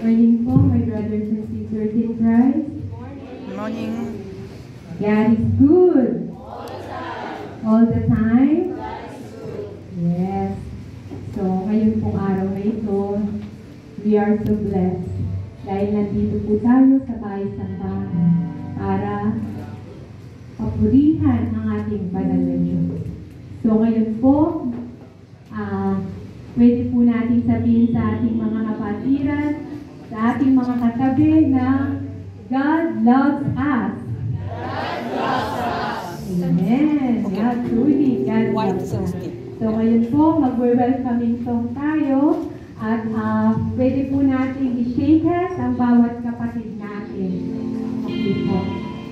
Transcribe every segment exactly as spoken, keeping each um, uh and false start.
morning po, my brothers and sisters in Christ. Good morning. God is good. All the time. Yes. So, ngayon pong araw na ito, we are so blessed. Dahil nandito po tayo sa bahay-sambahan para papurihan ang ating banal na Diyos. So, ngayon po, ah, uh, pwede po natin sabihin sa ating mga kapatiran, sa ating mga katabi na God loves us. God loves us. Amen. Okay. God truly, God loves us. So ngayon po, mag-welcoming song tayo at uh, pwede po natin i-shake hands ang bawat kapatid natin. Okay po.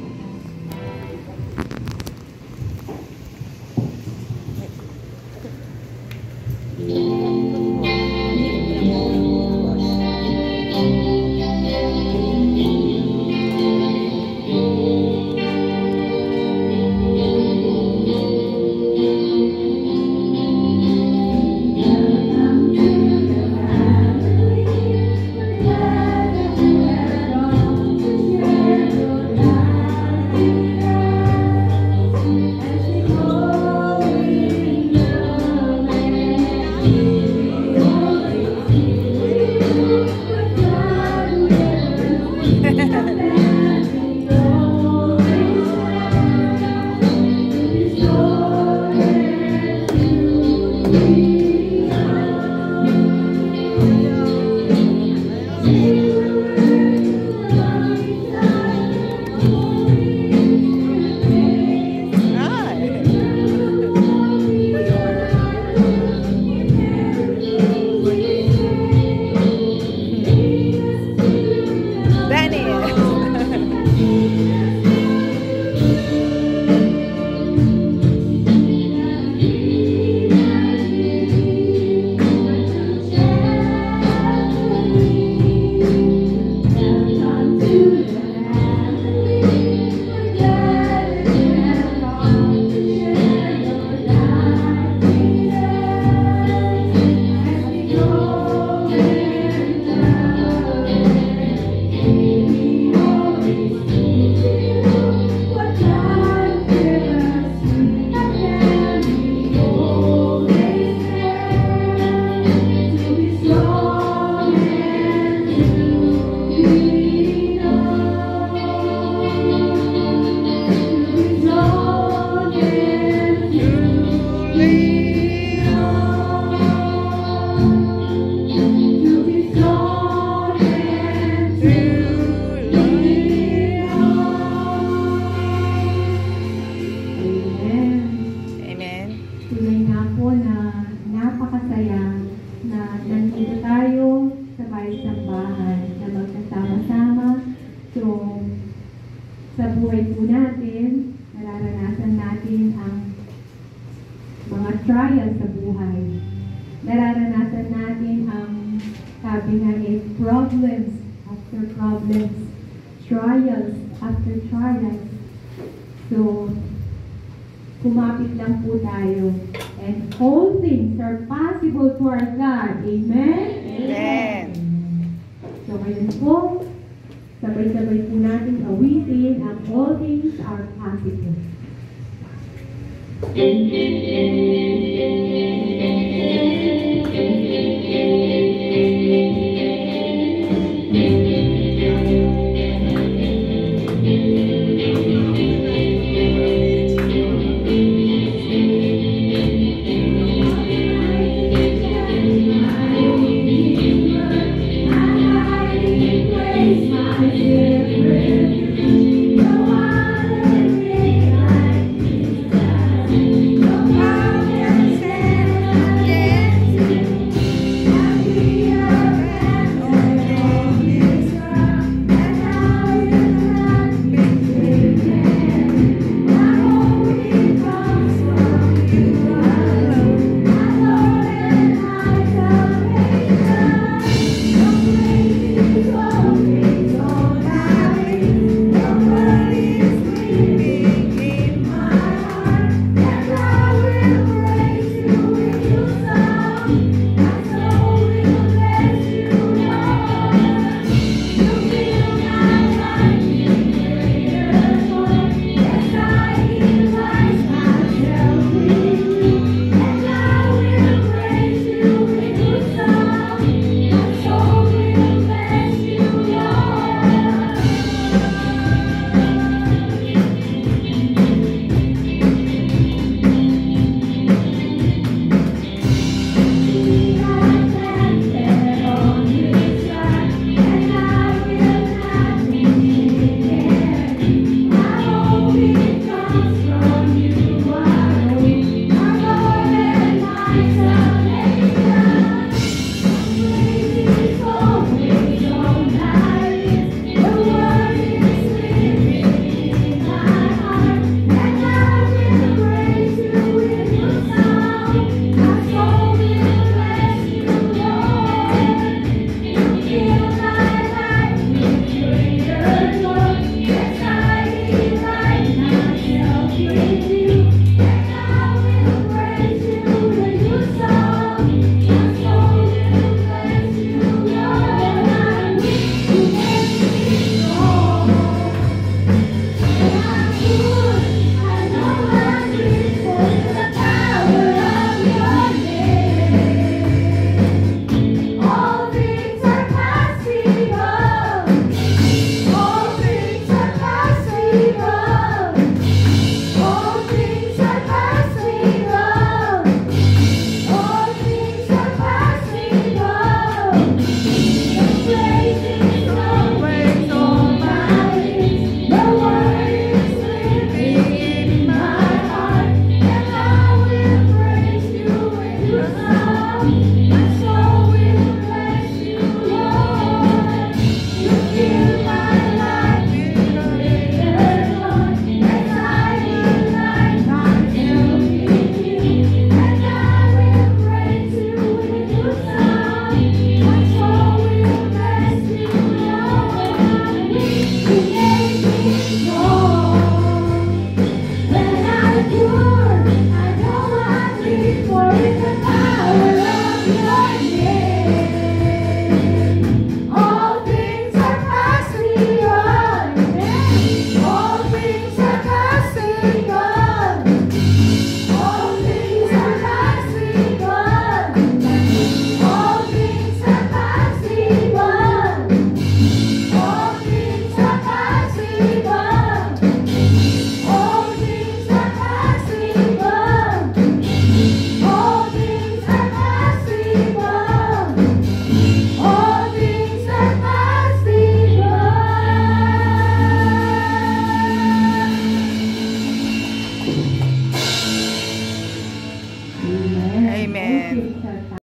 Kumapit lang po tayo. And all things are possible to our God. Amen? Amen. So ngayon po, sabay-sabay po natin awitin ang all things are possible.